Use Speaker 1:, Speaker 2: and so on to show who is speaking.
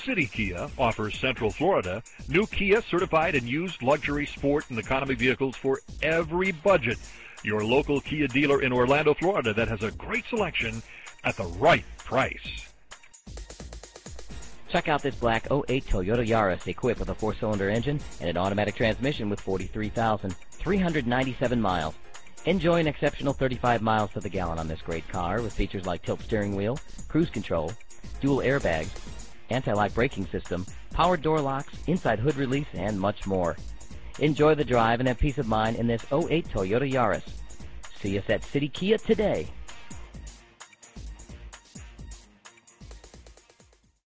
Speaker 1: City Kia offers Central Florida new Kia certified and used luxury sport and economy vehicles for every budget. Your local Kia dealer in Orlando, Florida that has a great selection at the right price.
Speaker 2: Check out this black '08 Toyota Yaris equipped with a 4-cylinder engine and an automatic transmission with 43,397 miles. Enjoy an exceptional 35 miles to the gallon on this great car with features like tilt steering wheel, cruise control, dual airbags, anti-lock braking system, power door locks, inside hood release, and much more. Enjoy the drive and have peace of mind in this '08 Toyota Yaris. See us at City Kia today.